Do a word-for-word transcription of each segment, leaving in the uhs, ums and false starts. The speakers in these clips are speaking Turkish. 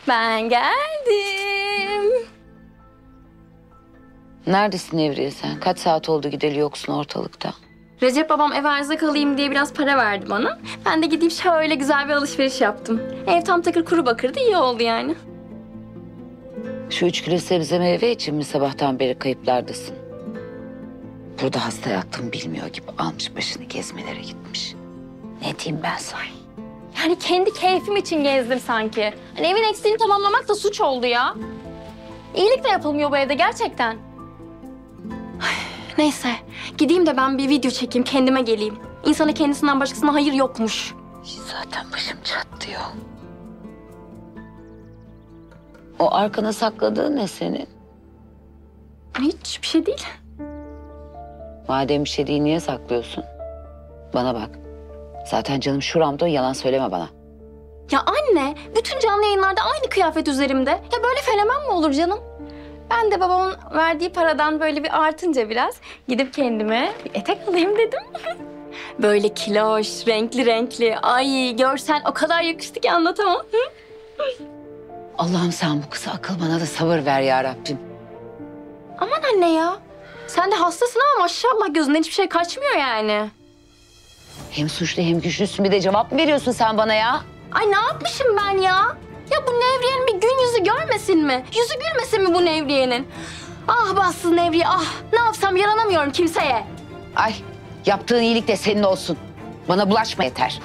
Ben geldim. Neredesin Nevriye sen? Kaç saat oldu gideli yoksun ortalıkta? Recep babam ev erzak alayım diye biraz para verdi bana. Ben de gidip şöyle güzel bir alışveriş yaptım. Ev tam takır kuru bakırdı, iyi oldu yani. Şu üç kilo sebze meyve için mi sabahtan beri kayıplardasın? Burada hasta yattığımı bilmiyor gibi almış başını gezmelere gitmiş. Ne diyeyim ben sana? Yani kendi keyfim için gezdim sanki. Hani evin eksiğini tamamlamak da suç oldu ya. İyilik de yapılmıyor bu evde gerçekten. Ay, neyse, gideyim de ben bir video çekeyim, kendime geleyim. İnsana kendisinden başkasına hayır yokmuş. Zaten başım çatlıyor. O arkana sakladığın ne senin? Hiç bir şey değil. Madem bir şey değil niye saklıyorsun? Bana bak. Zaten canım şuramda, yalan söyleme bana. Ya anne, bütün canlı yayınlarda aynı kıyafet üzerimde. Ya böyle fenomen mi olur canım? Ben de babamın verdiği paradan böyle bir artınca biraz gidip kendime bir etek alayım dedim. Böyle kiloş, renkli renkli. Ay görsen o kadar yakıştı ki anlatamam. Allah'ım sen bu kıza akıl, bana da sabır ver ya Rabbim. Aman anne ya. Sen de hastasın ama maşallah gözünden hiçbir şey kaçmıyor yani. Hem suçlu hem güçlüsün, bir de cevap mı veriyorsun sen bana ya? Ay ne yapmışım ben ya? Ya bu Nevriye'nin bir gün yüzü görmesin mi? Yüzü gülmesin mi bu Nevriye'nin? Ah bassız Nevriye ah. Ne yapsam yaranamıyorum kimseye. Ay, yaptığın iyilik de senin olsun. Bana bulaşma yeter.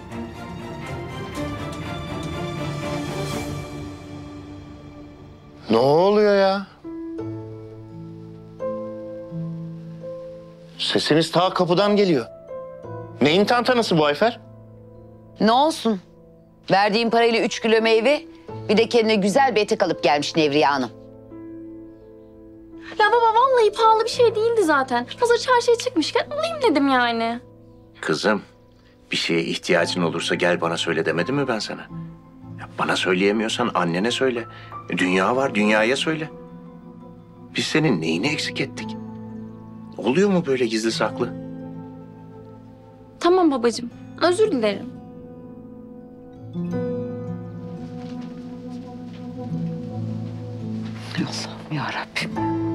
Ne oluyor ya? Sesiniz ta kapıdan geliyor. Neyin tantanası bu Ayfer? Ne olsun? Verdiğim parayla üç kilo meyve, bir de kendine güzel bir etek alıp gelmiş Nevriye Hanım. Ya baba vallahi pahalı bir şey değildi zaten. Hazır çarşıya çıkmışken alayım dedim yani. Kızım, bir şeye ihtiyacın olursa gel bana söyle demedim mi ben sana? Ya bana söyleyemiyorsan annene söyle. Dünya var, dünyaya söyle. Biz senin neyini eksik ettik? Oluyor mu böyle gizli saklı? Tamam babacığım. Özür dilerim. Allah'ım ya Rabbim.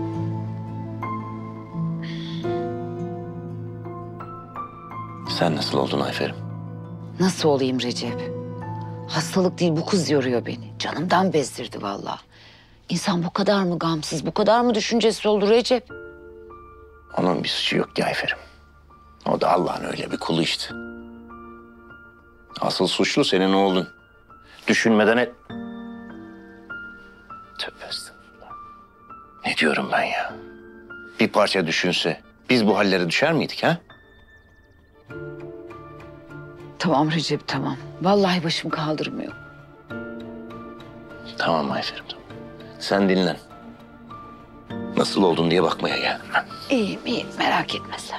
Sen nasıl oldun Ayfer'im? Nasıl olayım Recep? Hastalık değil, bu kız yoruyor beni. Canımdan bezdirdi vallahi. İnsan bu kadar mı gamsız, bu kadar mı düşüncesiz olur Recep? Onun bir suçu yok ki Ayfer'im. O da Allah'ın öyle bir kulu işte. Asıl suçlu senin oğlun. Düşünmeden et... Tövbe estağfurullah. Ne diyorum ben ya? Bir parça düşünse biz bu hallere düşer miydik ha? Tamam Recep, tamam. Vallahi başım kaldırmıyor. Tamam Ayfer'im tamam. Sen dinlen. Nasıl oldun diye bakmaya geldim ben. İyiyim, iyiyim. Merak etme sen.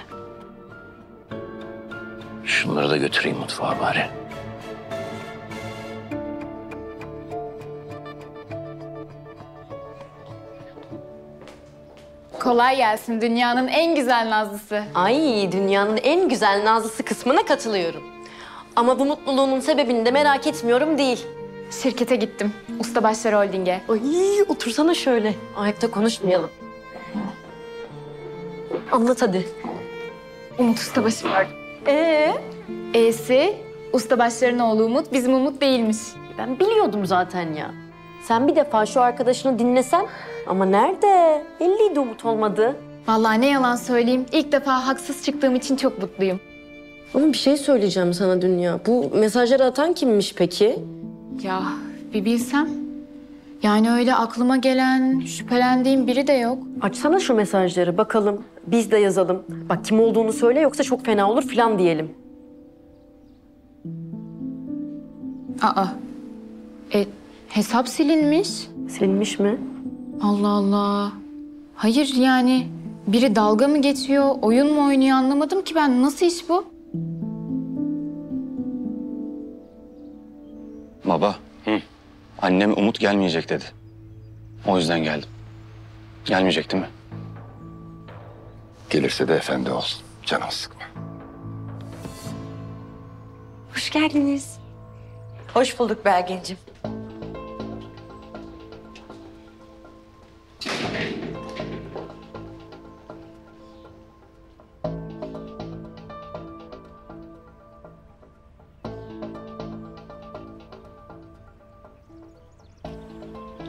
Şunları da götüreyim mutfağa bari. Kolay gelsin dünyanın en güzel nazlısı. Ay dünyanın en güzel nazlısı kısmına katılıyorum. Ama bu mutluluğunun sebebini de merak etmiyorum değil. Şirkete gittim. Ustabaşlar Holding'e. Ay otursana şöyle. Ayakta konuşmayalım. Anlat hadi. Umut Ustabaşı var. Ee? E'si Ustabaşların oğlu Umut bizim Umut değilmiş. Ben biliyordum zaten ya. Sen bir defa şu arkadaşını dinlesen. Ama nerede? Belliydi Umut olmadı. Vallahi ne yalan söyleyeyim. İlk defa haksız çıktığım için çok mutluyum. Ama bir şey söyleyeceğim sana Dünya. Bu mesajları atan kimmiş peki? Ya bir bilsem. Yani öyle aklıma gelen, şüphelendiğim biri de yok. Açsana şu mesajları bakalım. Biz de yazalım. Bak kim olduğunu söyle yoksa çok fena olur falan diyelim. Aa. E, hesap silinmiş. Silinmiş mi? Allah Allah. Hayır yani biri dalga mı geçiyor, oyun mu oynuyor anlamadım ki ben. Nasıl iş bu? Baba, hı. Annem Umut gelmeyecek dedi. O yüzden geldim. Gelmeyecek değil mi? Gelirse de efendi olsun. Canım sıkma. Hoş geldiniz. Hoş bulduk Belgin'cim.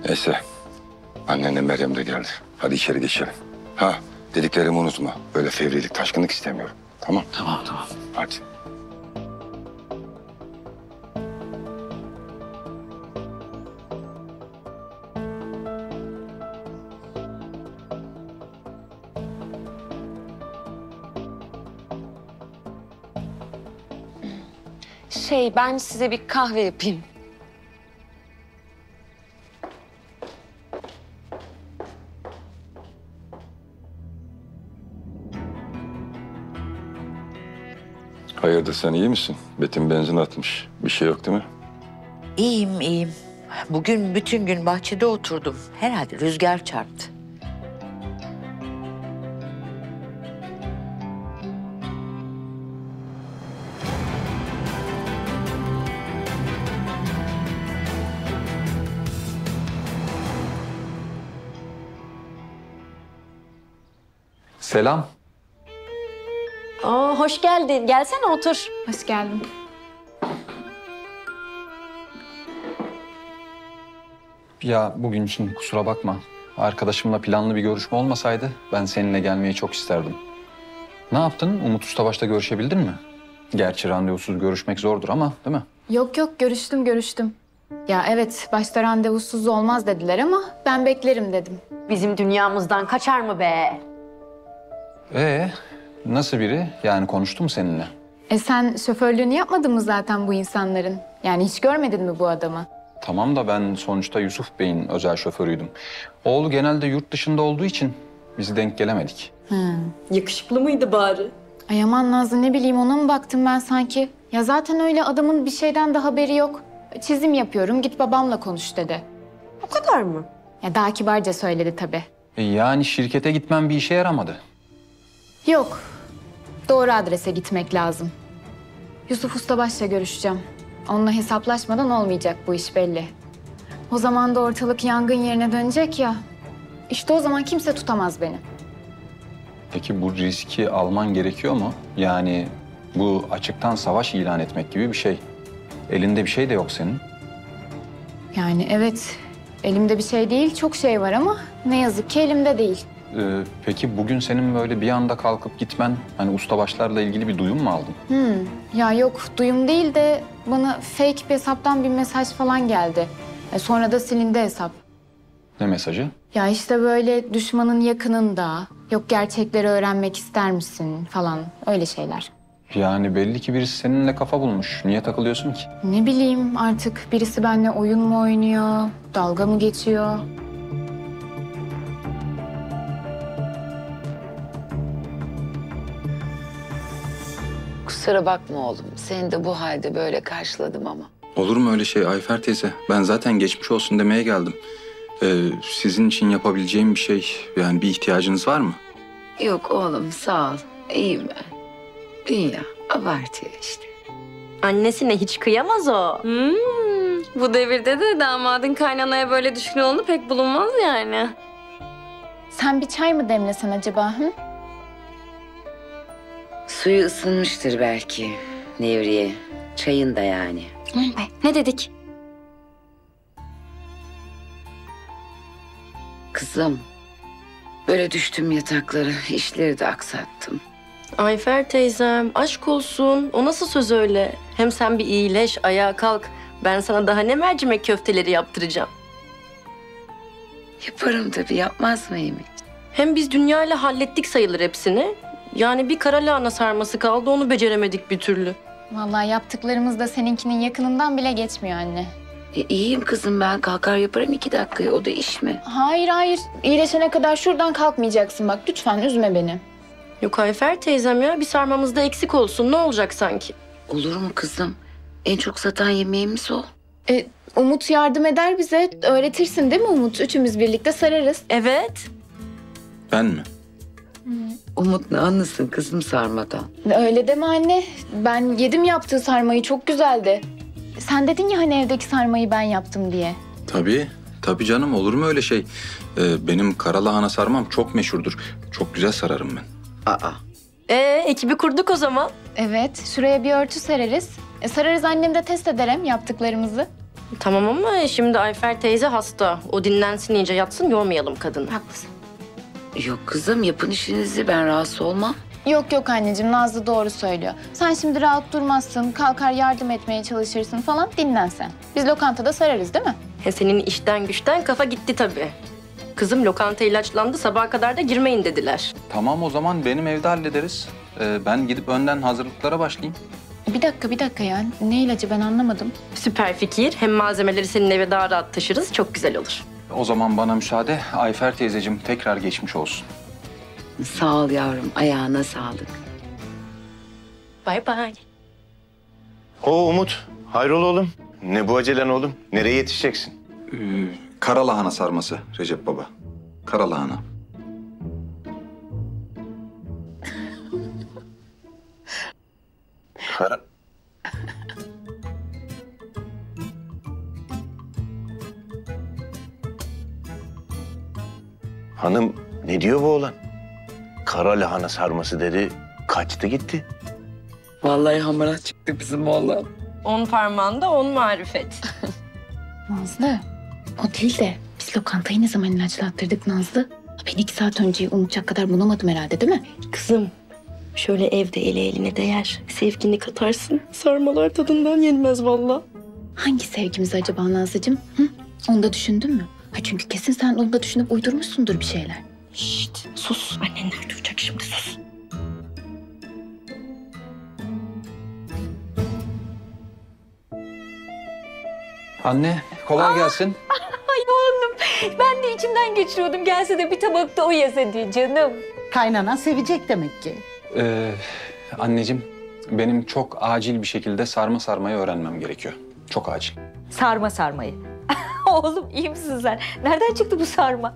Neyse. Annenle Meryem de geldi. Hadi içeri geçelim. Ha, dediklerimi unutma. Böyle fevrilik, taşkınlık istemiyorum. Tamam? Tamam tamam. Hadi. Şey, ben size bir kahve yapayım. Hayırdır, sen iyi misin? Betim benzin atmış. Bir şey yok değil mi? İyiyim, iyiyim. Bugün bütün gün bahçede oturdum. Herhalde rüzgar çarptı. Selam. Aa, hoş geldin. Gelsene otur. Hoş geldin. Ya bugün için kusura bakma. Arkadaşımla planlı bir görüşme olmasaydı ben seninle gelmeyi çok isterdim. Ne yaptın? Umut Ustabaş'ta görüşebildin mi? Gerçi randevusuz görüşmek zordur ama değil mi? Yok yok görüştüm görüştüm. Ya evet başta randevusuz olmaz dediler ama ben beklerim dedim. Bizim dünyamızdan kaçar mı be? Ee, nasıl biri? Yani konuştu mu seninle? E sen şoförlüğünü yapmadın mı zaten bu insanların? Yani hiç görmedin mi bu adamı? Tamam da ben sonuçta Yusuf Bey'in özel şoförüydüm. Oğlu genelde yurt dışında olduğu için biz denk gelemedik. Yakışıklı mıydı bari? Ay aman Nazlı ne bileyim ona mı baktım ben sanki? Ya zaten öyle adamın bir şeyden de haberi yok. Çizim yapıyorum git babamla konuş dedi. O kadar mı? Ya daha kibarca söyledi tabii. E yani şirkete gitmem bir işe yaramadı. Yok. Doğru adrese gitmek lazım. Yusuf Ustabaş'la görüşeceğim. Onunla hesaplaşmadan olmayacak bu iş belli. O zaman da ortalık yangın yerine dönecek ya. İşte o zaman kimse tutamaz beni. Peki bu riski alman gerekiyor mu? Yani bu açıktan savaş ilan etmek gibi bir şey. Elinde bir şey de yok senin. Yani evet, elimde bir şey değil, çok şey var ama ne yazık ki elimde değil. Ee, peki bugün senin böyle bir anda kalkıp gitmen, hani ustabaşlarla ilgili bir duyum mu aldın? Hmm, ya yok, duyum değil de bana fake bir hesaptan bir mesaj falan geldi. E sonra da silindi hesap. Ne mesajı? Ya işte böyle düşmanın yakınında, yok gerçekleri öğrenmek ister misin falan öyle şeyler. Yani belli ki birisi seninle kafa bulmuş. Niye takılıyorsun ki? Ne bileyim artık birisi benimle oyun mu oynuyor, dalga mı geçiyor? Kusura bakma oğlum. Seni de bu halde böyle karşıladım ama. Olur mu öyle şey Ayfer teyze? Ben zaten geçmiş olsun demeye geldim. Ee, sizin için yapabileceğim bir şey, yani bir ihtiyacınız var mı? Yok oğlum sağ ol. İyiyim ben. Dünya abartıyor işte. Annesine hiç kıyamaz o. Hmm, bu devirde de damadın kaynanaya böyle düşkün olduğu pek bulunmaz yani. Sen bir çay mı demlesen acaba? Hı? Suyu ısınmıştır belki Nevriye. Çayın da yani. Aman be, ne dedik? Kızım, böyle düştüm yataklara, işleri de aksattım. Ayfer teyzem aşk olsun. O nasıl söz öyle? Hem sen bir iyileş, ayağa kalk. Ben sana daha ne mercimek köfteleri yaptıracağım. Yaparım tabii, yapmaz mıyım? Hem biz dünyayla hallettik sayılır hepsini. Yani bir kara lahana sarması kaldı, onu beceremedik bir türlü. Vallahi yaptıklarımız da seninkinin yakınından bile geçmiyor anne. E, iyiyim kızım ben, kalkar yaparım iki dakikaya, o da iş mi? Hayır hayır, iyileşene kadar şuradan kalkmayacaksın bak lütfen üzme beni. Yok Ayfer teyzem ya, bir sarmamızda eksik olsun. Ne olacak sanki? Olur mu kızım? En çok satan yemeğimiz o. E, Umut yardım eder bize, öğretirsin değil mi Umut? Üçümüz birlikte sararız. Evet. Ben mi? Umut ne anlasın kızım sarmadan? Öyle deme anne, ben yedim yaptığı sarmayı çok güzeldi. Sen dedin ya hani evdeki sarmayı ben yaptım diye. Tabii, tabii canım, olur mu öyle şey? Ee, benim kara lahana sarmam çok meşhurdur. Çok güzel sararım ben. Aa, Ee, ekibi kurduk o zaman. Evet, şuraya bir örtü sereriz. E, sararız annem de test ederim yaptıklarımızı. Tamam ama şimdi Ayfer teyze hasta. O dinlensin, iyice yatsın, yormayalım kadını. Haklısın. Yok kızım yapın işinizi, ben rahatsız olmam. Yok yok anneciğim, Nazlı doğru söylüyor. Sen şimdi rahat durmazsın, kalkar yardım etmeye çalışırsın falan, dinlen sen. Biz lokantada sararız değil mi? He, senin işten güçten kafa gitti tabii. Kızım lokanta ilaçlandı, sabaha kadar da girmeyin dediler. Tamam o zaman benim evde hallederiz. Ee, ben gidip önden hazırlıklara başlayayım. Bir dakika bir dakika ya. Ne ilacı ben anlamadım. Süper fikir. Hem malzemeleri senin eve daha rahat taşırız. Çok güzel olur. O zaman bana müsaade. Ayfer teyzeciğim tekrar geçmiş olsun. Sağ ol yavrum, ayağına sağlık. Bay bay. Oo Umut, hayrola oğlum? Ne bu acelen oğlum? Nereye yetişeceksin? Ee, karalahana sarması Recep Baba. Karalahana. Kara... Hanım ne diyor bu oğlan? Kara lahana sarması dedi, kaçtı gitti. Vallahi hamarat çıktı bizim oğlan. On parmağında on marifet. Nazlı, o değil de biz lokantayı ne zaman ilaçlattırdık Nazlı? Ben iki saat önceyi unutacak kadar bunamadım herhalde değil mi? Kızım, şöyle evde eli eline değer. Sevgini katarsın. Sarmalar tadından yenmez vallahi. Hangi sevgimiz acaba Nazlıcığım? Hı? Onu da düşündün mü? Ha çünkü kesin sen onu da düşünüp uydurmuşsundur bir şeyler. Şşt, sus. Annenler duyacak şimdi, sus. Anne kolay gelsin. Ben de içimden geçiriyordum. Gelse de bir tabakta o yese diye canım. Kaynanan sevecek demek ki. Ee, anneciğim benim çok acil bir şekilde sarma sarmayı öğrenmem gerekiyor. Çok acil. Sarma sarmayı. Oğlum iyi misin sen? Nereden çıktı bu sarma?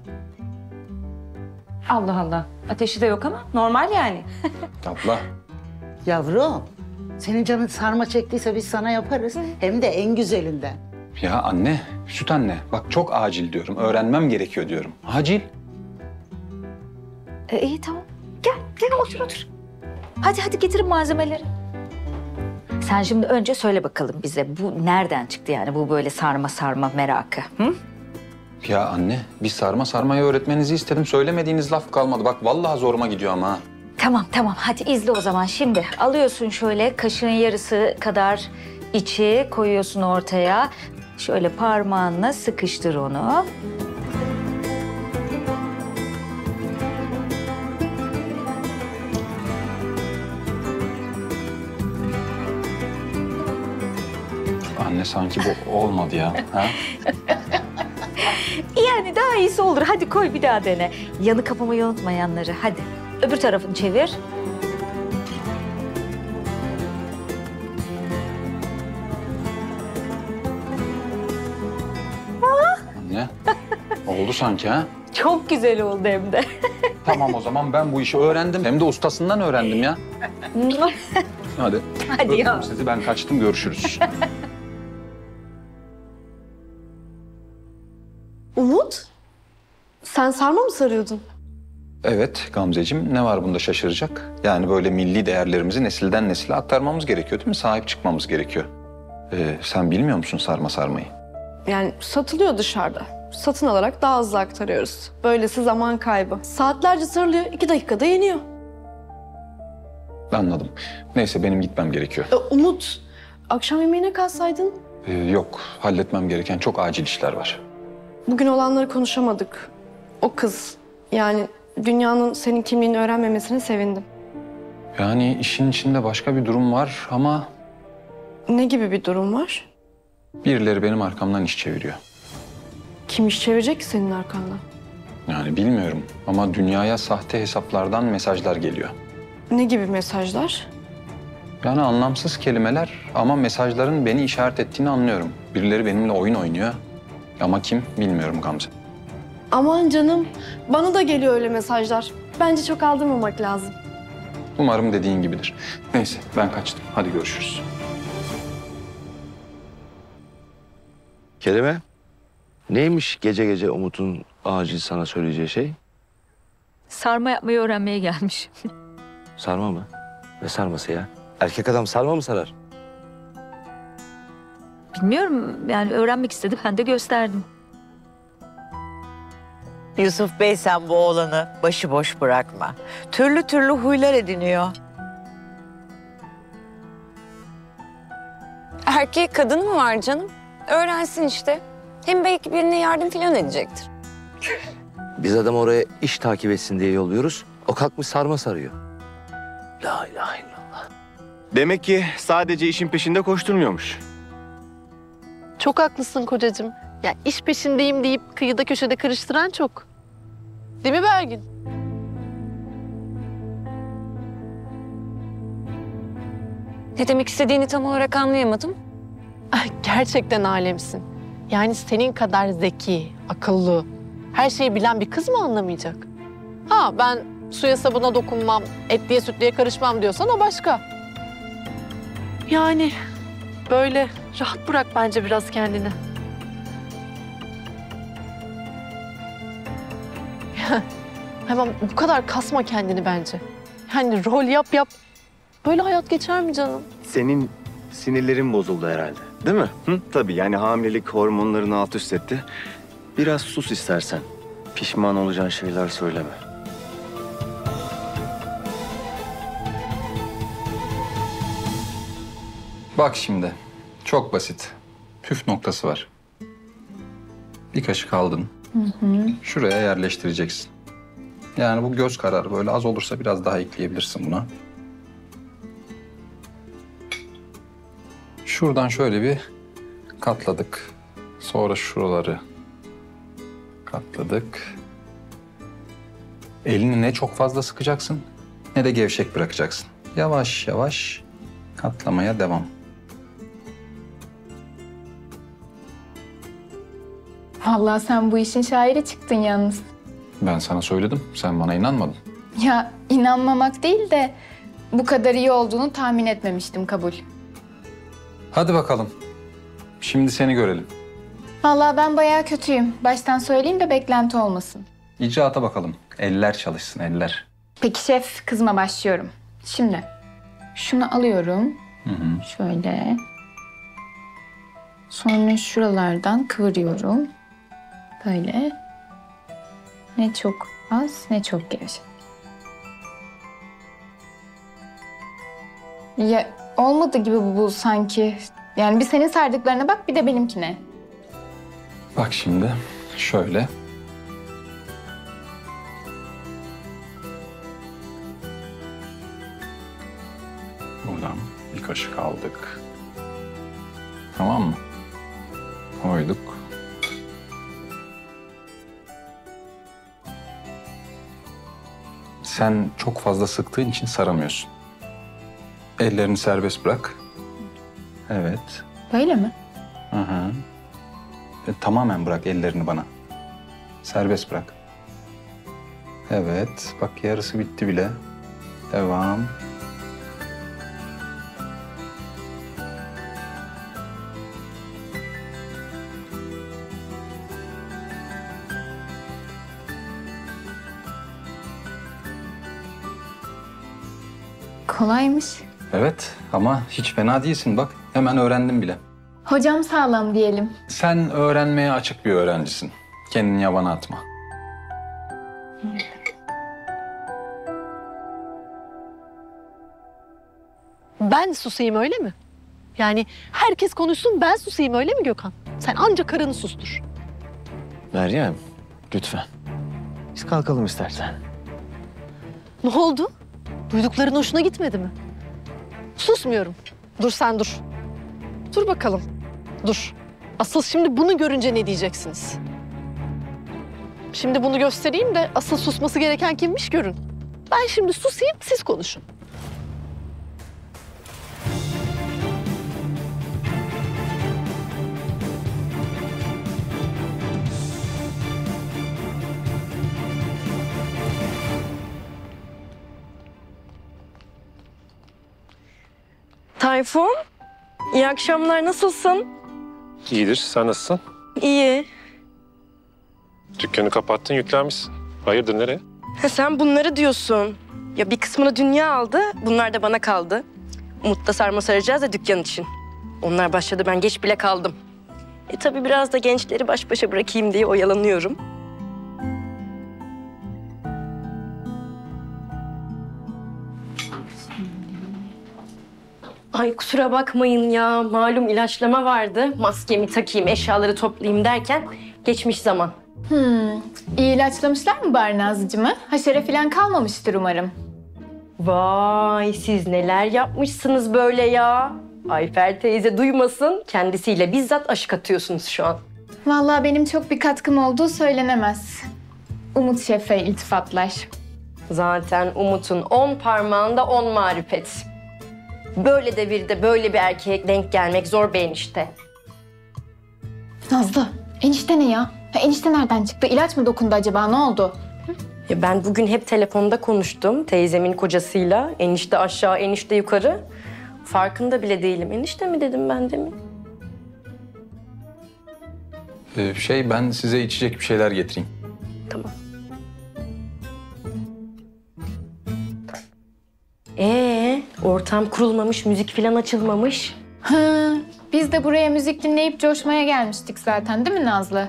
Allah Allah. Ateşi de yok ama normal yani. Abla. Yavrum, senin canın sarma çektiyse biz sana yaparız. Hem de en güzelinden. Ya anne, süt anne. Bak çok acil diyorum. Öğrenmem gerekiyor diyorum. Acil. E, iyi tamam. Gel, gel otur otur. Hadi hadi getirin malzemeleri. Sen şimdi önce söyle bakalım bize bu nereden çıktı yani bu böyle sarma sarma merakı? Hı? Ya anne, bir sarma sarmayı öğretmenizi istedim. Söylemediğiniz laf kalmadı. Bak vallahi zoruma gidiyor ama ha. Tamam tamam hadi izle o zaman şimdi. Alıyorsun şöyle kaşığın yarısı kadar içi koyuyorsun ortaya. Şöyle parmağınla sıkıştır onu. Anne sanki bu olmadı ya. Ha? Yani daha iyisi olur. Hadi koy bir daha dene. Yanı kapamayı unutma yanları. Hadi. Öbür tarafını çevir. Anne, oldu sanki ha? Çok güzel oldu hem de. Tamam o zaman ben bu işi öğrendim. Hem de ustasından öğrendim ya. Hadi. Hadi ya. Öptüm sizi, ben kaçtım, görüşürüz. Umut, sen sarma mı sarıyordun? Evet Gamzeciğim, ne var bunda şaşıracak? Yani böyle milli değerlerimizi nesilden nesile aktarmamız gerekiyor değil mi? Sahip çıkmamız gerekiyor. Ee, sen bilmiyor musun sarma sarmayı? Yani satılıyor dışarıda. Satın alarak daha hızlı aktarıyoruz. Böylesi zaman kaybı. Saatlerce sarılıyor, iki dakikada yeniyor. Anladım. Neyse benim gitmem gerekiyor. E, Umut, akşam yemeğine kalsaydın. Ee, yok, halletmem gereken çok acil işler var. Bugün olanları konuşamadık. O kız, yani dünyanın senin kimliğini öğrenmemesine sevindim. Yani işin içinde başka bir durum var ama Ne gibi bir durum var? birileri benim arkamdan iş çeviriyor. Kim iş çevirecek ki senin arkandan? Yani bilmiyorum ama dünyaya sahte hesaplardan mesajlar geliyor. Ne gibi mesajlar? Yani anlamsız kelimeler ama mesajların beni işaret ettiğini anlıyorum. Birileri benimle oyun oynuyor ama kim bilmiyorum Gamze. Aman canım, bana da geliyor öyle mesajlar. Bence çok aldırmamak lazım. Umarım dediğin gibidir. Neyse ben kaçtım. Hadi görüşürüz. Kerime, neymiş gece gece Umut'un acil sana söyleyeceği şey? Sarma yapmayı öğrenmeye gelmiş. Sarma mı? Ne sarması ya? Erkek adam sarma mı sarar? bilmiyorum yani öğrenmek istedi ben de gösterdim. Yusuf Bey sen bu oğlanı başıboş bırakma. Türlü türlü huylar ediniyor. Erkek kadın mı var canım? Öğrensin işte. Hem belki birine yardım falan edecektir. Biz adamı oraya iş takip etsin diye yolluyoruz. O kalkmış sarma sarıyor. La ilahe illallah. Demek ki sadece işin peşinde koşturmuyormuş. Çok haklısın kocacığım. Ya iş peşindeyim deyip kıyıda köşede karıştıran çok. Değil mi Belgin? Ne demek istediğini tam olarak anlayamadım. Ay, gerçekten alemsin. Yani senin kadar zeki, akıllı, her şeyi bilen bir kız mı anlamayacak? Ha ben suya sabuna dokunmam, etliye sütlüye karışmam diyorsan o başka. Yani böyle rahat bırak bence biraz kendini. Hemen bu kadar kasma kendini bence. Yani rol yap yap. Böyle hayat geçer mi canım? Senin sinirlerin bozuldu herhalde. Değil mi? Hı? Tabii yani hamilelik hormonlarını alt üst etti. Biraz sus istersen. Pişman olacağın şeyler söyleme. Bak şimdi, çok basit. Püf noktası var. Bir kaşık aldın, Hı hı. şuraya yerleştireceksin. Yani bu göz kararı, böyle az olursa biraz daha ekleyebilirsin buna. Şuradan şöyle bir katladık. Sonra şuraları katladık. Elini ne çok fazla sıkacaksın ne de gevşek bırakacaksın. Yavaş yavaş katlamaya devam. Vallahi sen bu işin şairi çıktın yalnız. Ben sana söyledim, sen bana inanmadın. Ya inanmamak değil de bu kadar iyi olduğunu tahmin etmemiştim, kabul. Hadi bakalım. Şimdi seni görelim. Vallahi ben bayağı kötüyüm. Baştan söyleyeyim de beklenti olmasın. İcraata bakalım. Eller çalışsın, eller. Peki şef, kızıma başlıyorum. Şimdi şunu alıyorum. Hı hı. Şöyle. Sonra şuralardan kıvırıyorum. Böyle. Ne çok az, ne çok gevşek. Ya olmadı gibi bu, bu sanki. Yani bir senin sardıklarına bak, bir de benimkine. Bak şimdi şöyle. Buradan bir kaşık aldık. Tamam mı? Koyduk. Sen çok fazla sıktığın için saramıyorsun. Ellerini serbest bırak. Evet. Böyle mi? Hı hı. E, tamamen bırak ellerini bana. Serbest bırak. Evet. Bak yarısı bitti bile. Devam. Kolaymış. Evet ama hiç fena değilsin bak. Hemen öğrendim bile. Hocam sağlam diyelim. Sen öğrenmeye açık bir öğrencisin. Kendini yabana atma. Ben susayım öyle mi? Yani herkes konuşsun ben susayım öyle mi Gökhan? Sen ancak karını sustur. Meryem, lütfen. Biz kalkalım istersen. Ne oldu? Duydukların hoşuna gitmedi mi? Susmuyorum. Dur sen dur. Dur bakalım. Dur. Asıl şimdi bunu görünce ne diyeceksiniz? Şimdi bunu göstereyim de asıl susması gereken kimmiş görün. Ben şimdi susayım, siz konuşun. Tayfun, iyi akşamlar. Nasılsın? İyidir. Sen nasılsın? İyi. Dükkanı kapattın, yüklenmişsin. Hayırdır, nereye? Ha, sen bunları diyorsun. Ya bir kısmını dünya aldı, bunlar da bana kaldı. Umut'la sarma saracağız da dükkan için. Onlar başladı, ben geç bile kaldım. E tabii biraz da gençleri baş başa bırakayım diye oyalanıyorum. Ay kusura bakmayın ya. Malum ilaçlama vardı. Maskemi takayım, eşyaları toplayayım derken geçmiş zaman. Hmm, iyi ilaçlamışlar mı bari Nazlıcığımı? Haşere falan kalmamıştır umarım. Vay siz neler yapmışsınız böyle ya. Ayfer teyze duymasın. Kendisiyle bizzat aşk atıyorsunuz şu an. Vallahi benim çok bir katkım olduğu söylenemez. Umut Şef'e iltifatlar. Zaten Umut'un on parmağında on marifet. Böyle devirde böyle bir erkeğe denk gelmek zor bir enişte. Nazlı, enişte ne ya? Ya enişte nereden çıktı? İlaç mı dokundu acaba? Ne oldu? Ya ben bugün hep telefonda konuştum teyzemin kocasıyla. Enişte aşağı, enişte yukarı. Farkında bile değilim. Enişte mi dedim ben de mi? Ee, şey ben size içecek bir şeyler getireyim. Tamam. Ee, ortam kurulmamış, müzik falan açılmamış. Hı, biz de buraya müzik dinleyip coşmaya gelmiştik zaten değil mi Nazlı?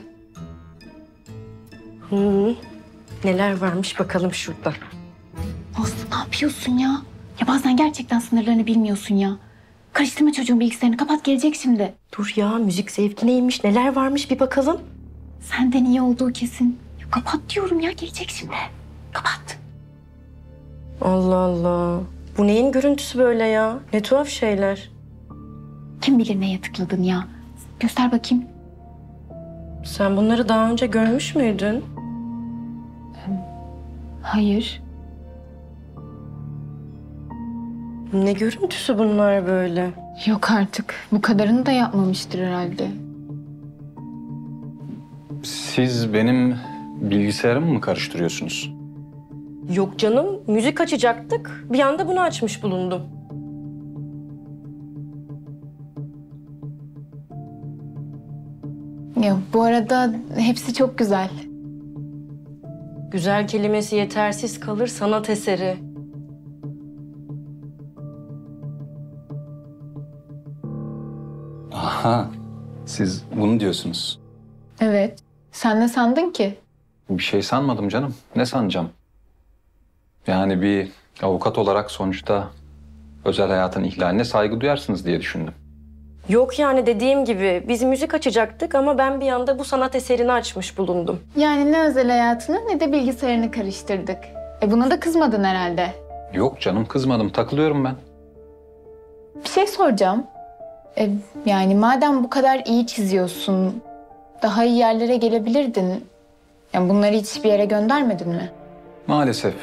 Hı. Neler varmış bakalım şurada. Nazlı ne yapıyorsun ya? Ya bazen gerçekten sınırlarını bilmiyorsun ya. Karıştırma çocuğun bilgisayarını. Kapat, gelecek şimdi. Dur ya, müzik zevki neymiş, neler varmış bir bakalım. Senden iyi olduğu kesin. Ya kapat diyorum ya, gelecek şimdi. Kapat. Allah Allah. Bu neyin görüntüsü böyle ya? Ne tuhaf şeyler. Kim bilir neye tıkladın ya? Göster bakayım. Sen bunları daha önce görmüş müydün? Hayır. Ne görüntüsü bunlar böyle? Yok artık. Bu kadarını da yapmamıştır herhalde. Siz benim bilgisayarımı mı karıştırıyorsunuz? Yok canım, müzik açacaktık. Bir anda bunu açmış bulundum. Ya bu arada hepsi çok güzel. Güzel kelimesi yetersiz kalır, sanat eseri. Aha, siz bunu diyorsunuz. Evet. Sen ne sandın ki? Bir şey sanmadım canım. Ne sanacağım? Yani bir avukat olarak sonuçta özel hayatın ihlaline saygı duyarsınız diye düşündüm. Yok yani dediğim gibi biz müzik açacaktık ama ben bir anda bu sanat eserini açmış bulundum. Yani ne özel hayatını ne de bilgisayarını karıştırdık. E buna da kızmadın herhalde. Yok canım, kızmadım. Takılıyorum ben. Bir şey soracağım. E, yani madem bu kadar iyi çiziyorsun, daha iyi yerlere gelebilirdin. Yani bunları hiçbir yere göndermedin mi? Maalesef.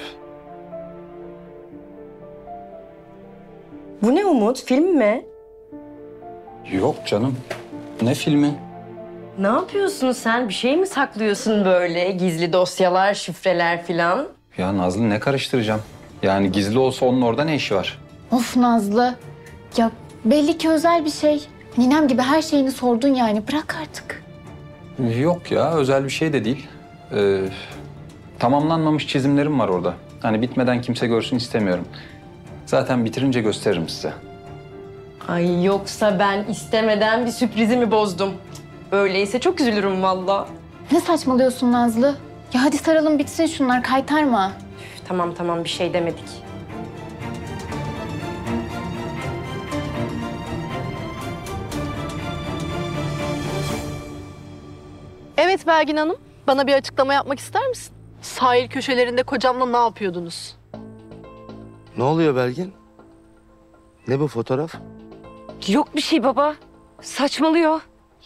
Bu ne Umut? Film mi? Yok canım. Ne filmi? Ne yapıyorsun sen? Bir şey mi saklıyorsun böyle? Gizli dosyalar, şifreler filan. Ya Nazlı, ne karıştıracağım? Yani gizli olsa onun orada ne işi var? Of Nazlı. Ya belli ki özel bir şey. Ninem gibi her şeyini sordun yani. Bırak artık. Yok ya, özel bir şey de değil. Ee, tamamlanmamış çizimlerim var orada. Hani bitmeden kimse görsün istemiyorum. Zaten bitirince gösteririm size. Ay yoksa ben istemeden bir sürprizi mi bozdum? Öyleyse çok üzülürüm valla. Ne saçmalıyorsun Nazlı? Ya hadi saralım bitsin şunlar, kaytarma. Üf, tamam tamam bir şey demedik. Evet Belgin Hanım, bana bir açıklama yapmak ister misin? Sahil köşelerinde kocamla ne yapıyordunuz? Ne oluyor Belgin? Ne bu fotoğraf? Yok bir şey baba. Saçmalıyor.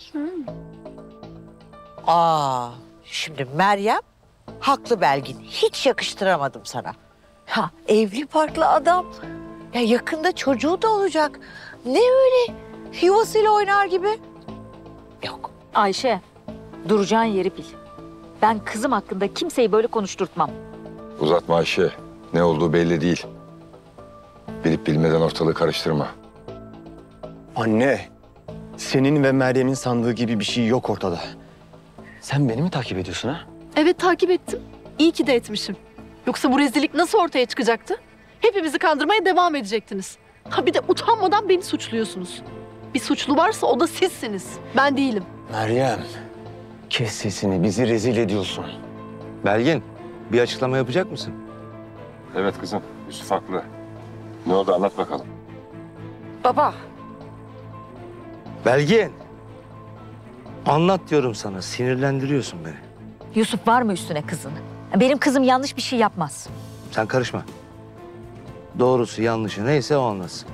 Aa, şimdi Meryem haklı Belgin. Hiç yakıştıramadım sana. Ha, evli barklı adam. Ya yakında çocuğu da olacak. Ne öyle yuvasıyla oynar gibi? Yok. Ayşe, duracağın yeri bil. Ben kızım hakkında kimseyi böyle konuşturtmam. Uzatma Ayşe. Ne olduğu belli değil. Bilip bilmeden ortalığı karıştırma. Anne, senin ve Meryem'in sandığı gibi bir şey yok ortada. Sen beni mi takip ediyorsun ha? Evet takip ettim. İyi ki de etmişim. Yoksa bu rezillik nasıl ortaya çıkacaktı? Hepimizi kandırmaya devam edecektiniz. Ha bir de utanmadan beni suçluyorsunuz. bir suçlu varsa o da sizsiniz. Ben değilim. Meryem, kes sesini. Bizi rezil ediyorsun. Belgin, bir açıklama yapacak mısın? Evet kızım, Yusuf haklı. Ne oldu anlat bakalım. Baba. Belgin. Anlat diyorum sana. Sinirlendiriyorsun beni. Yusuf var mı üstüne kızın? Benim kızım yanlış bir şey yapmaz. Sen karışma. Doğrusu yanlışı neyse o anlasın.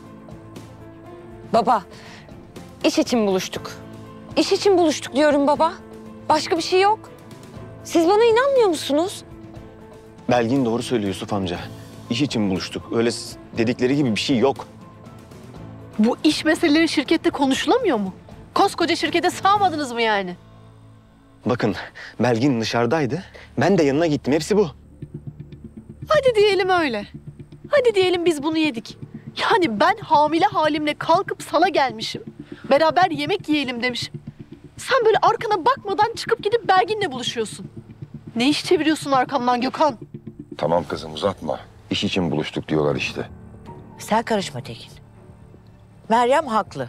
Baba. İş için buluştuk. İş için buluştuk diyorum baba. Başka bir şey yok. Siz bana inanmıyor musunuz? Belgin doğru söylüyor Yusuf amca. İş için buluştuk. Öyle dedikleri gibi bir şey yok. Bu iş meseleleri şirkette konuşulamıyor mu? Koskoca şirkete sığamadınız mı yani? Bakın, Belgin dışarıdaydı. Ben de yanına gittim. Hepsi bu. Hadi diyelim öyle. Hadi diyelim biz bunu yedik. Yani ben hamile halimle kalkıp sana gelmişim. Beraber yemek yiyelim demişim. Sen böyle arkana bakmadan çıkıp gidip Belgin'le buluşuyorsun. Ne iş çeviriyorsun arkamdan Gökhan? Tamam kızım uzatma. İş için buluştuk diyorlar işte. Sen karışma Tekin. Meryem haklı.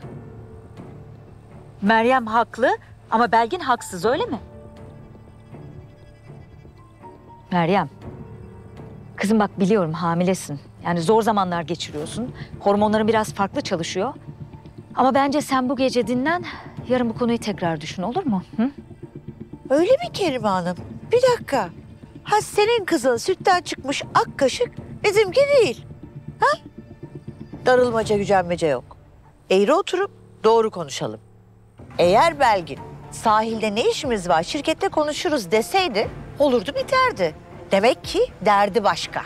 Meryem haklı ama Belgin haksız, öyle mi? Meryem, kızım bak biliyorum hamilesin. Yani zor zamanlar geçiriyorsun. Hormonların biraz farklı çalışıyor. Ama bence sen bu gece dinlen, yarın bu konuyu tekrar düşün, olur mu? Hı? Öyle mi Kerime Hanım? Bir dakika. Ha senin kızın sütten çıkmış ak kaşık, bizimki değil. Ha? Darılmaca gücenmece yok. Eğri oturup doğru konuşalım. Eğer Belgin sahilde ne işimiz var şirkette konuşuruz deseydi olurdu biterdi. Demek ki derdi başka.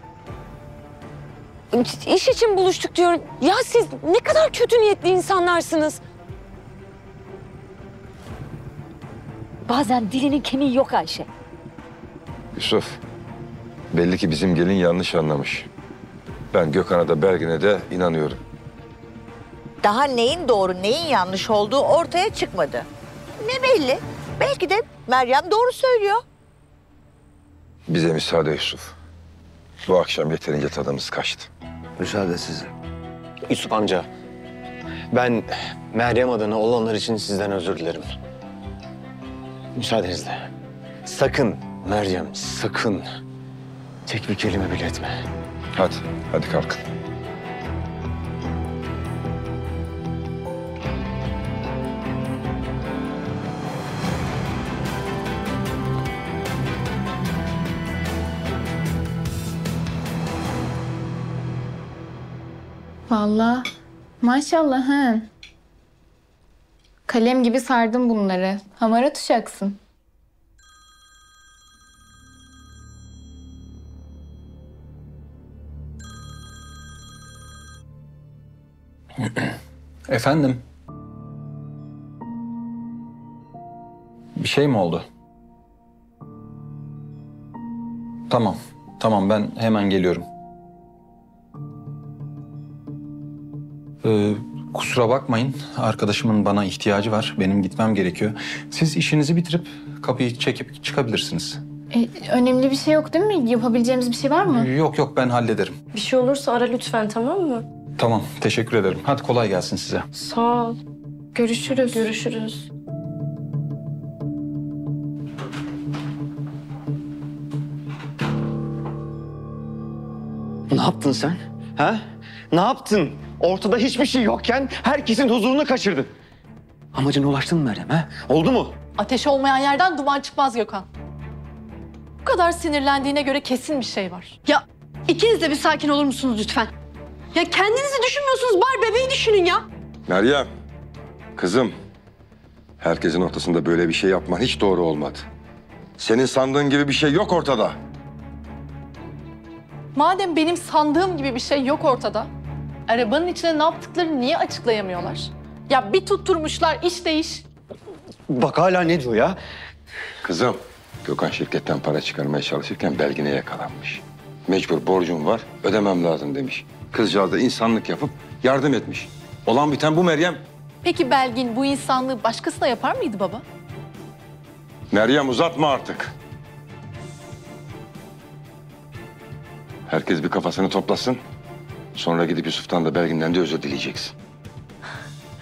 İş için buluştuk diyorum. Ya siz ne kadar kötü niyetli insanlarsınız. Bazen dilinin kemiği yok Ayşe. Yusuf, belli ki bizim gelin yanlış anlamış. Ben Gökhan'a da Belgin'e de inanıyorum. Daha neyin doğru neyin yanlış olduğu ortaya çıkmadı. Ne belli? Belki de Meryem doğru söylüyor. Bize müsaade Yusuf. Bu akşam yeterince tadımız kaçtı. Müsaade size. Yusuf amca, ben Meryem adına olanlar için sizden özür dilerim. Müsaadenizle. Sakın Meryem, sakın tek bir kelime bile etme. Hadi, hadi kalkın. Vallahi maşallah ha. Kalem gibi sardım bunları. Hamarat uşaksın. Efendim? Bir şey mi oldu? Tamam, tamam ben hemen geliyorum. Ee, kusura bakmayın, arkadaşımın bana ihtiyacı var. Benim gitmem gerekiyor. Siz işinizi bitirip kapıyı çekip çıkabilirsiniz. E, önemli bir şey yok değil mi? Yapabileceğimiz bir şey var mı? Yok yok ben hallederim. Bir şey olursa ara lütfen, tamam mı? Tamam, teşekkür ederim. Hadi kolay gelsin size. Sağ ol. Görüşürüz. Görüşürüz. Ne yaptın sen? Ha? Ne yaptın? Ortada hiçbir şey yokken herkesin huzurunu kaçırdın. Amacına ulaştın mı Meryem? Ha? Oldu mu? Ateş olmayan yerden duman çıkmaz Gökhan. Bu kadar sinirlendiğine göre kesin bir şey var. Ya ikiniz de bir sakin olur musunuz lütfen? Ya kendinizi düşünmüyorsunuz, bari bebeği düşünün ya. Meryem, kızım. Herkesin ortasında böyle bir şey yapman hiç doğru olmadı. Senin sandığın gibi bir şey yok ortada. Madem benim sandığım gibi bir şey yok ortada, arabanın içine ne yaptıklarını niye açıklayamıyorlar? Ya bir tutturmuşlar iş değiş. Bak hala ne diyor ya? Kızım, Gökhan şirketten para çıkarmaya çalışırken Belgin'e yakalanmış. Mecbur borcum var, ödemem lazım demiş. Kızcağız da insanlık yapıp yardım etmiş. Olan biten bu Meryem. Peki Belgin bu insanlığı başkasına yapar mıydı baba? Meryem uzatma artık. Herkes bir kafasını toplasın. Sonra gidip Yusuf'tan da Belgin'den de özür dileyeceksin.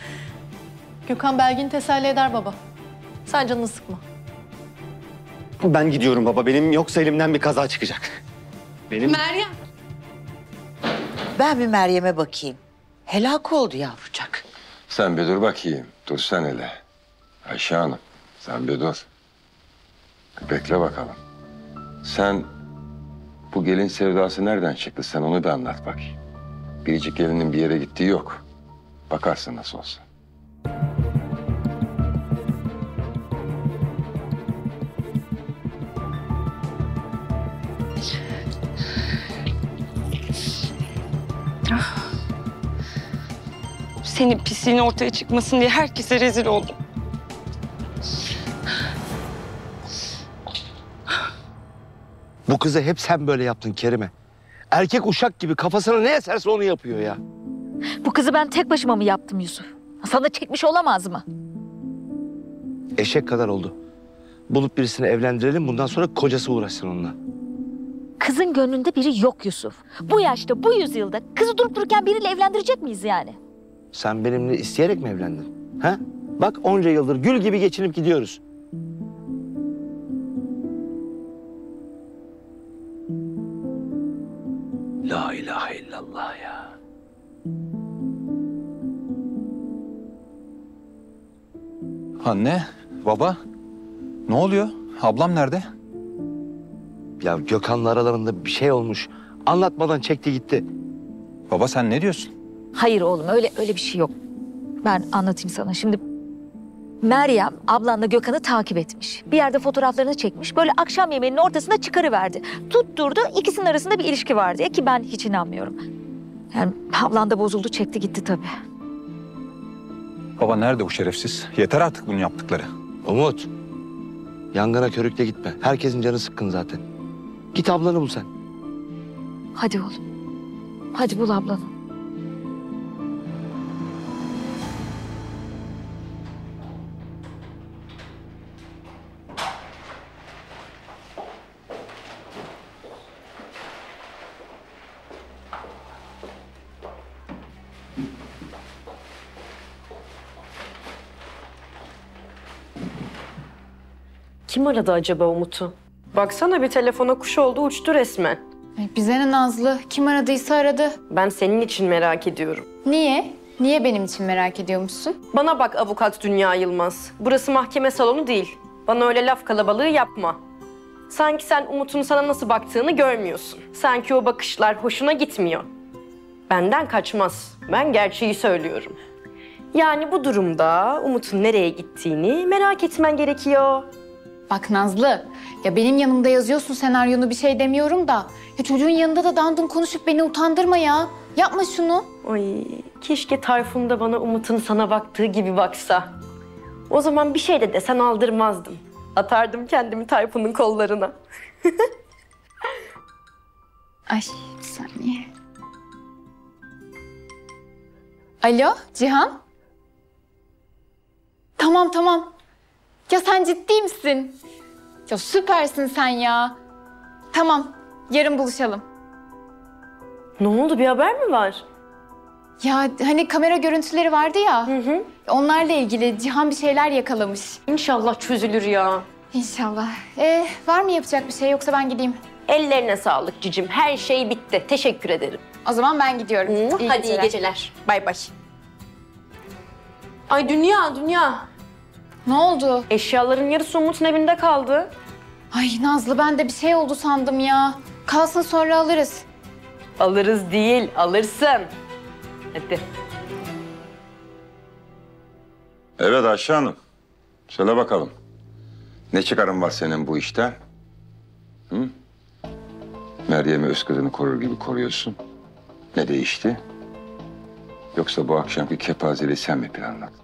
Gökhan Belgin'i teselli eder baba. Sen canını sıkma. Ben gidiyorum baba. Benim yoksa elimden bir kaza çıkacak. Benim... Meryem. Ben bir Meryem'e bakayım. Helak oldu yavrucak. Sen bir dur bakayım. Dur sen hele. Ayşe Hanım, sen bir dur. Bekle bakalım. Sen bu gelin sevdası nereden çıktı? Sen onu bir anlat bakayım. Biricik gelinin bir yere gittiği yok. Bakarsın nasıl olsa. Senin pisliğin ortaya çıkmasın diye herkese rezil oldum. Bu kızı hep sen böyle yaptın Kerime. Erkek uşak gibi kafasına ne eserse onu yapıyor ya. Bu kızı ben tek başıma mı yaptım Yusuf? Sana çekmiş olamaz mı? Eşek kadar oldu. Bulup birisini evlendirelim, bundan sonra kocası uğraşsın onunla. Kızın gönlünde biri yok Yusuf. Bu yaşta, bu yüzyılda kızı durup dururken biriyle evlendirecek miyiz yani? Sen benimle isteyerek mi evlendin? Ha? Bak onca yıldır gül gibi geçinip gidiyoruz. La ilahe illallah ya. Anne, baba, ne oluyor? Ablam nerede? Ya Gökhan'la aralarında bir şey olmuş. Anlatmadan çekti gitti. Baba sen ne diyorsun? Hayır oğlum öyle öyle bir şey yok. Ben anlatayım sana. Şimdi Meryem ablanla Gökhan'ı takip etmiş. Bir yerde fotoğraflarını çekmiş. Böyle akşam yemeğinin ortasında çıkarıverdi. Tutturdu, ikisinin arasında bir ilişki var diye ki ben hiç inanmıyorum. Yani ablan da bozuldu, çekti gitti tabii. Baba nerede bu şerefsiz? Yeter artık bunun yaptıkları. Umut, yangına körükle gitme. Herkesin canı sıkkın zaten. Git ablanı bul sen. Hadi oğlum. Hadi bul ablanı. Kim aradı acaba Umut'u? Baksana bir telefona kuş oldu, uçtu resmen. Ay, bize ne Nazlı? Kim aradıysa aradı. Ben senin için merak ediyorum. Niye? Niye benim için merak ediyormuşsun? Bana bak avukat Dünya Yılmaz. Burası mahkeme salonu değil. Bana öyle laf kalabalığı yapma. Sanki sen Umut'un sana nasıl baktığını görmüyorsun. Sanki o bakışlar hoşuna gitmiyor. Benden kaçmaz. Ben gerçeği söylüyorum. Yani bu durumda Umut'un nereye gittiğini merak etmen gerekiyor. Bak Nazlı, ya benim yanımda yazıyorsun senaryonu, bir şey demiyorum da. Ya çocuğun yanında da dandun konuşup beni utandırma ya. Yapma şunu. Ay, keşke Tayfun da bana Umut'un sana baktığı gibi baksa. O zaman bir şey de desen aldırmazdım. Atardım kendimi Tayfun'un kollarına. Ay bir saniye. Alo Cihan? Tamam tamam. Ya sen ciddi misin? Ya süpersin sen ya. Tamam, yarın buluşalım. Ne oldu, bir haber mi var? Ya hani kamera görüntüleri vardı ya. Hı hı. Onlarla ilgili Cihan bir şeyler yakalamış. İnşallah çözülür ya. İnşallah. Ee, var mı yapacak bir şey, yoksa ben gideyim? Ellerine sağlık cicim. Her şey bitti. Teşekkür ederim. O zaman ben gidiyorum. Hı, İyi hadi geceler. iyi geceler. Bay bay. Ay Dünya, Dünya. Ne oldu? Eşyaların yarısı Umut'un evinde kaldı. Ay Nazlı, ben de bir şey oldu sandım ya. Kalsın, sonra alırız. Alırız değil, alırsın. Hadi. Evet Ayşe Hanım. Söyle bakalım. Ne çıkarın var senin bu işten? Hı? Meryem'i öz kızını korur gibi koruyorsun. Ne değişti? Yoksa bu akşamki kepazeliği sen mi planladın?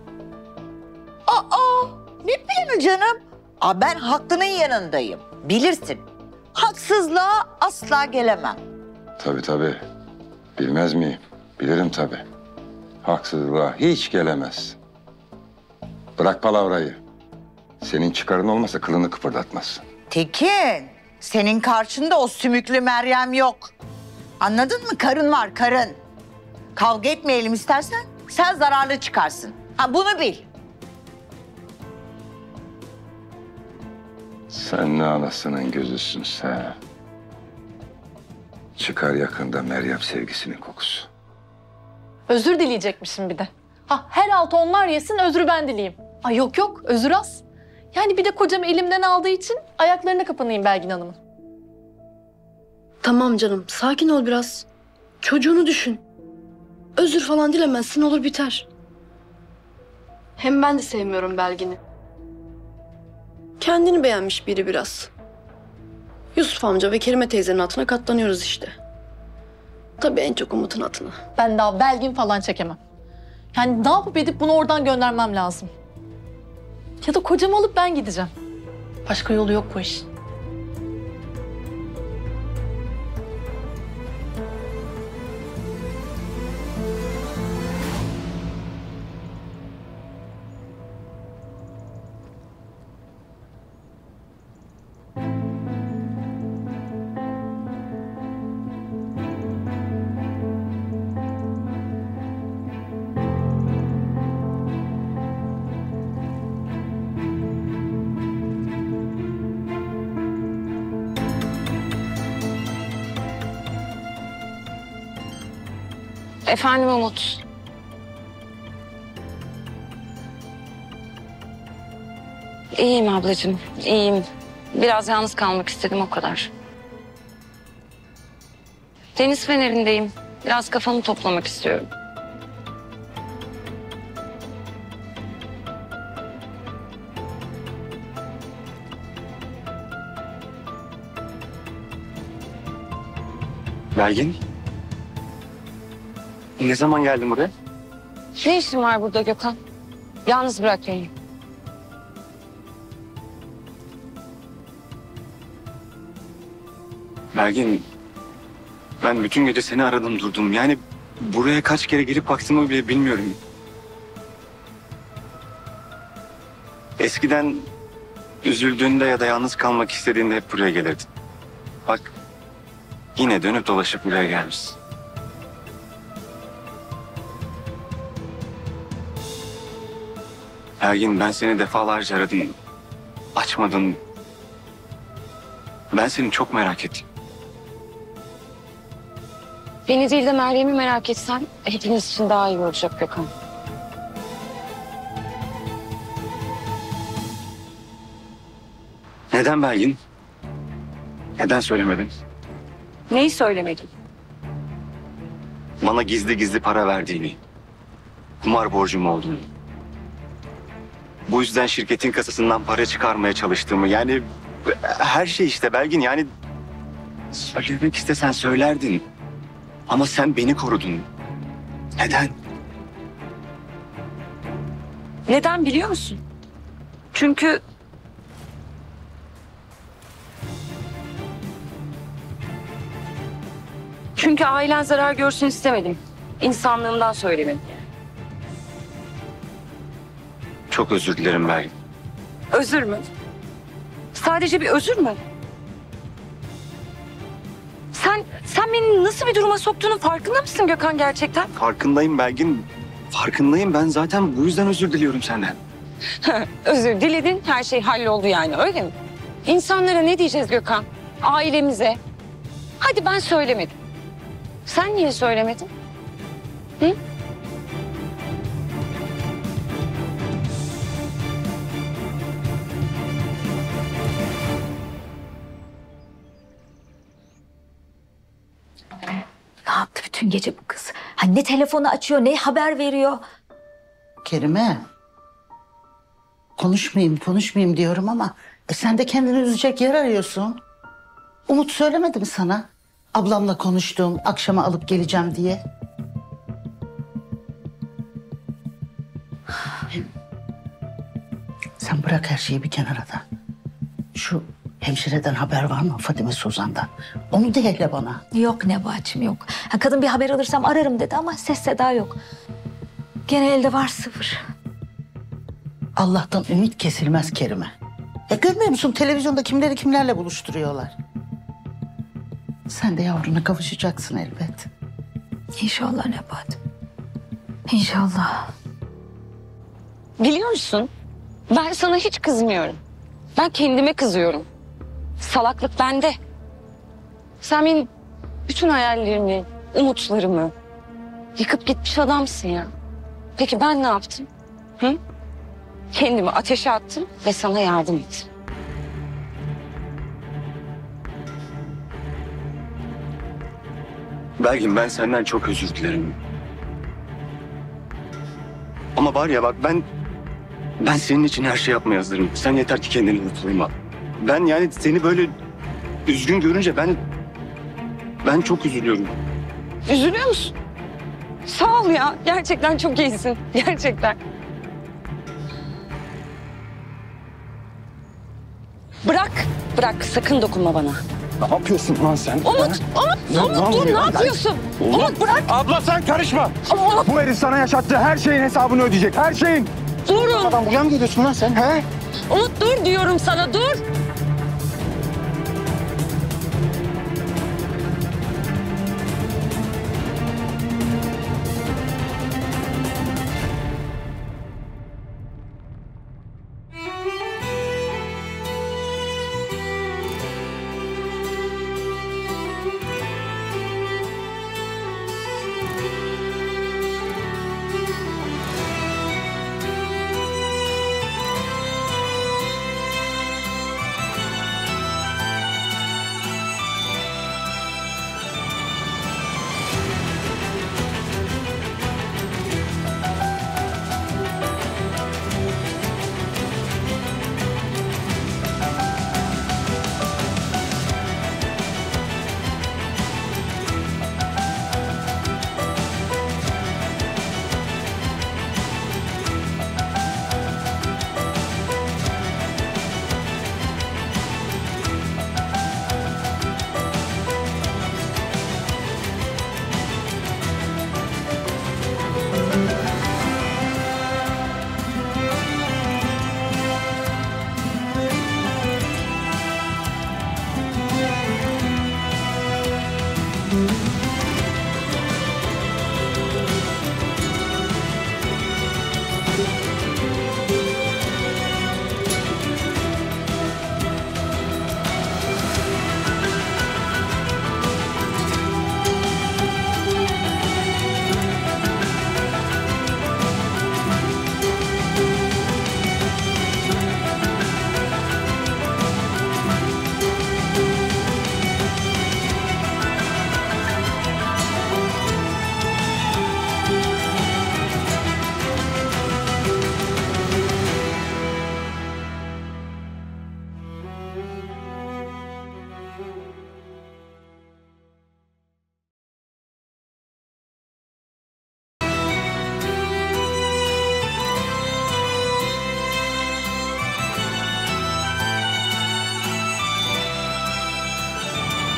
Aa, ne planı canım? Aa, ben haklının yanındayım. Bilirsin. Haksızlığa asla gelemem. Tabii tabii. Bilmez miyim? Bilirim tabii. Haksızlığa hiç gelemez. Bırak palavrayı. Senin çıkarın olmasa kılını kıpırdatmazsın. Tekin, senin karşında o sümüklü Meryem yok. Anladın mı? Karın var, karın. Kavga etmeyelim istersen, sen zararlı çıkarsın. Ha bunu bil. Sen ne anasının gözüsün sen. Çıkar yakında Meryem sevgisinin kokusu. Özür dileyecekmişim bir de. Ha her altı onlar yesin özrü ben dileyeyim. Ay yok yok özür az. Yani bir de kocamı elimden aldığı için ayaklarına kapanayım Belgin Hanım'ın. Tamam canım, sakin ol biraz. Çocuğunu düşün. Özür falan dilemezsin, olur biter. Hem ben de sevmiyorum Belgin'i. Kendini beğenmiş biri biraz. Yusuf amca ve Kerime teyzenin hatına katlanıyoruz işte. Tabii en çok Umut'un hatına. Ben daha Belgin falan çekemem. Yani ne yapıp edip bunu oradan göndermem lazım. Ya da kocamı alıp ben gideceğim. Başka yolu yok bu işin. Efendim Umut. İyiyim ablacığım, iyiyim. Biraz yalnız kalmak istedim o kadar. Deniz fenerindeyim. Biraz kafamı toplamak istiyorum. Belgin. Ne zaman geldin buraya? Ne işin var burada Gökhan? Yalnız bırak beni. Belgin, ben bütün gece seni aradım durdum. Yani buraya kaç kere gelip baktığımı bile bilmiyorum. Eskiden üzüldüğünde ya da yalnız kalmak istediğinde hep buraya gelirdin. Bak, yine dönüp dolaşıp buraya gelmişsin. Belgin, ben seni defalarca aradım. Açmadın. Ben seni çok merak ettim. Beni değil de Meryem'i merak etsen hepiniz için daha iyi olacak Gökhan. Neden Belgin? Neden söylemedin? Neyi söylemedim? Bana gizli gizli para verdiğini, kumar borcum olduğunu. Bu yüzden şirketin kasasından para çıkarmaya çalıştığımı, yani her şey işte Belgin, yani söylemek istesen söylerdin. Ama sen beni korudun. Neden? Neden biliyor musun? Çünkü... Çünkü ailen zarar görsün istemedim. İnsanlığımdan söylemedim. Çok özür dilerim Belgin. Özür mü? Sadece bir özür mü? Sen, sen beni nasıl bir duruma soktuğunun farkında mısın Gökhan gerçekten? Farkındayım Belgin. Farkındayım. Ben zaten bu yüzden özür diliyorum senden. Özür diledin, her şey halloldu yani öyle mi? İnsanlara ne diyeceğiz Gökhan? Ailemize. Hadi ben söylemedim. Sen niye söylemedin? Hı? Ne yaptı bütün gece bu kız? Ha, ne telefonu açıyor, ne haber veriyor. Kerime. Konuşmayayım, konuşmayayım diyorum ama e, sen de kendini üzecek yer arıyorsun. Umut söylemedi mi sana? Ablamla konuştum, akşama alıp geleceğim diye. Sen bırak her şeyi bir kenara da. Şu hemşireden haber var mı, Fadime Suzan'dan? Onu de hele bana. Yok Nebahçım yok. Ha, kadın bir haber alırsam ararım dedi ama ses seda yok. Gene elde var sıfır. Allah'tan ümit kesilmez Kerime. Ya görmüyor musun televizyonda kimleri kimlerle buluşturuyorlar? Sen de yavruna kavuşacaksın elbet. İnşallah Nebahat. İnşallah. Biliyor musun? Ben sana hiç kızmıyorum. Ben kendime kızıyorum. Salaklık bende. Sen benim bütün hayallerimi, umutlarımı yıkıp gitmiş adamsın ya. Peki ben ne yaptım? Hı? Kendimi ateşe attım ve sana yardım ettim. Belgin, ben senden çok özür dilerim. Ama var ya bak, ben ben senin için her şey yapmaya hazırım. Sen yeter ki kendini unutma. Ben yani seni böyle üzgün görünce ben ben çok üzülüyorum. Üzülüyor musun? Sağ ol ya. Gerçekten çok iyisin. Gerçekten. Bırak. Bırak. Sakın dokunma bana. Ne yapıyorsun lan sen? Umut! Umut! Ya, Umut ne dur! Ne oluyor? yapıyorsun? Umut bırak! Abla sen karışma. Umut! Bu herif sana yaşattığı her şeyin hesabını ödeyecek. Her şeyin. Durun! Adam buraya mı geliyorsun lan sen? He? Umut dur diyorum sana dur!